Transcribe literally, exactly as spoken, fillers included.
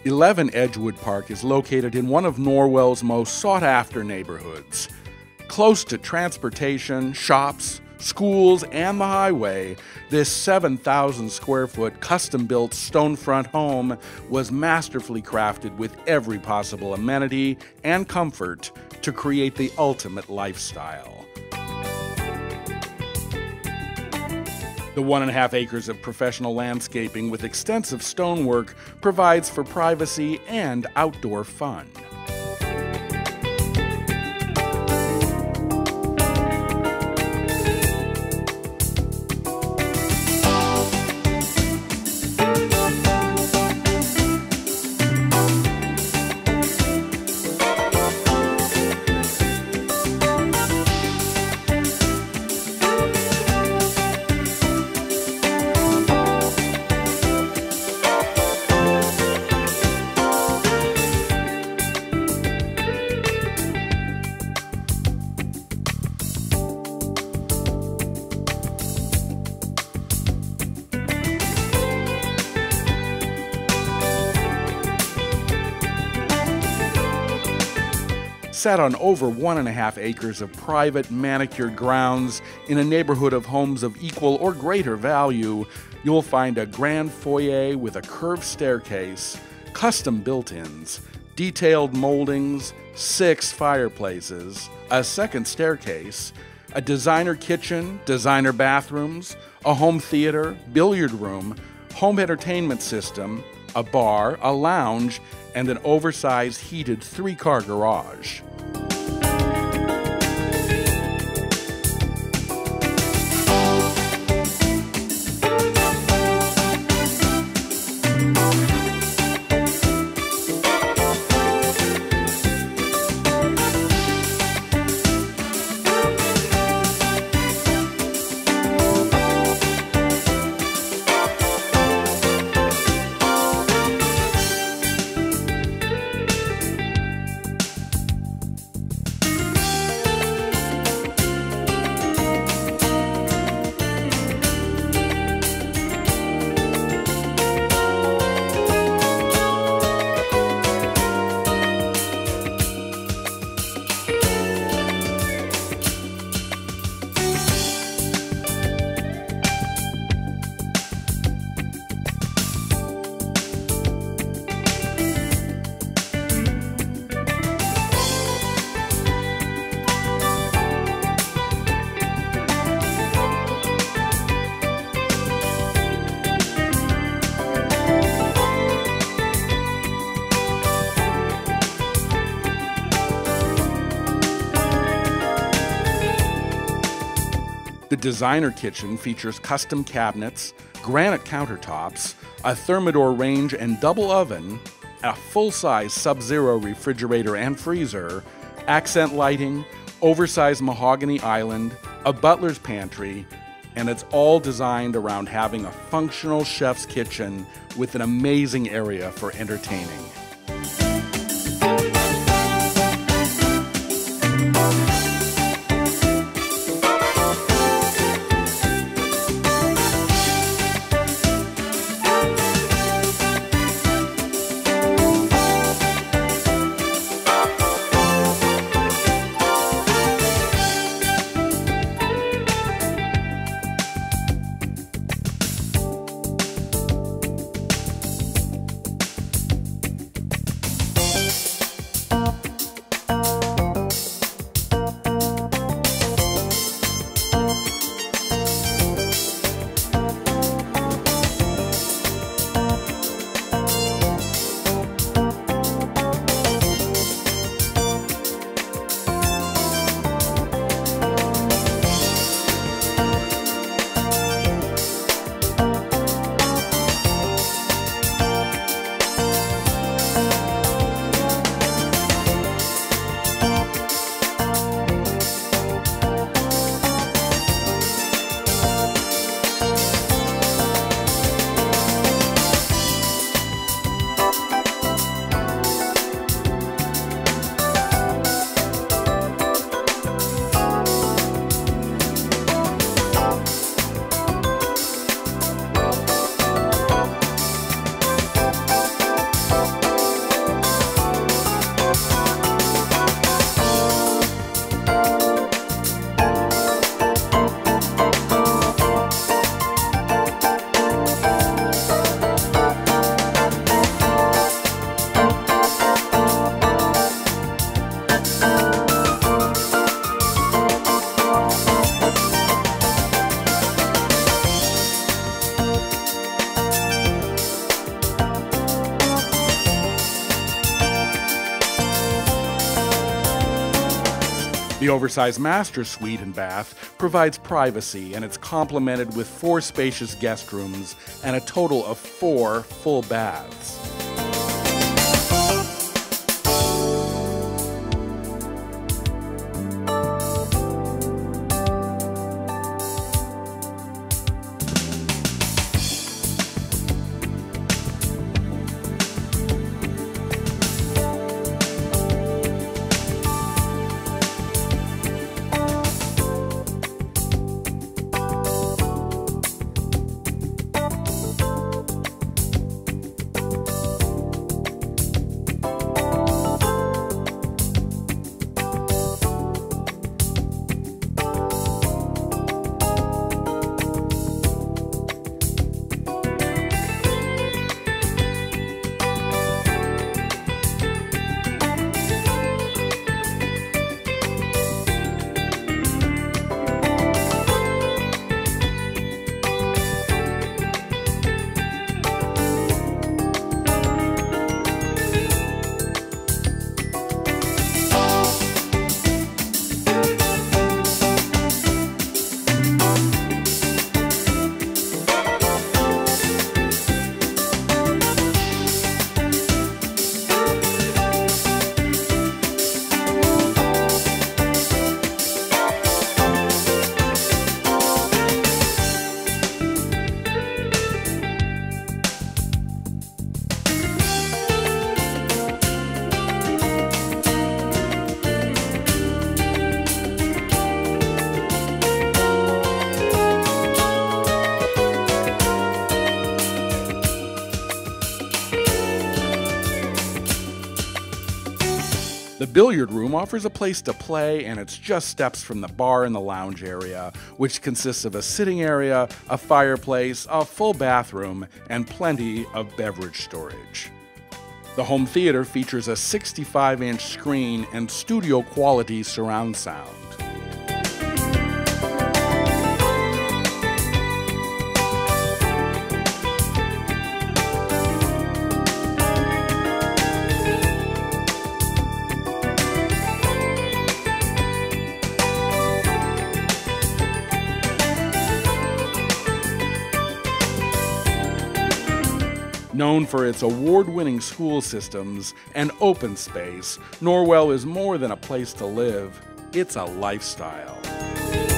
eleven Edgewood Park is located in one of Norwell's most sought-after neighborhoods. Close to transportation, shops, schools, and the highway, this seven thousand square foot custom-built stonefront home was masterfully crafted with every possible amenity and comfort to create the ultimate lifestyle. The one and a half acres of professional landscaping with extensive stonework provides for privacy and outdoor fun. Set on over one and a half acres of private manicured grounds in a neighborhood of homes of equal or greater value, you'll find a grand foyer with a curved staircase, custom built-ins, detailed moldings, six fireplaces, a second staircase, a designer kitchen, designer bathrooms, a home theater, billiard room, home entertainment system, a bar, a lounge, and an oversized heated three-car garage. The designer kitchen features custom cabinets, granite countertops, a thermidor range and double oven, a full-size Sub-Zero refrigerator and freezer, accent lighting, oversized mahogany island, a butler's pantry, and it's all designed around having a functional chef's kitchen with an amazing area for entertaining. The oversized master suite and bath provides privacy, and it's complemented with four spacious guest rooms and a total of four full baths. The billiard room offers a place to play, and it's just steps from the bar and the lounge area, which consists of a sitting area, a fireplace, a full bathroom, and plenty of beverage storage. The home theater features a sixty-five inch screen and studio-quality surround sound. Known for its award-winning school systems and open space, Norwell is more than a place to live, it's a lifestyle.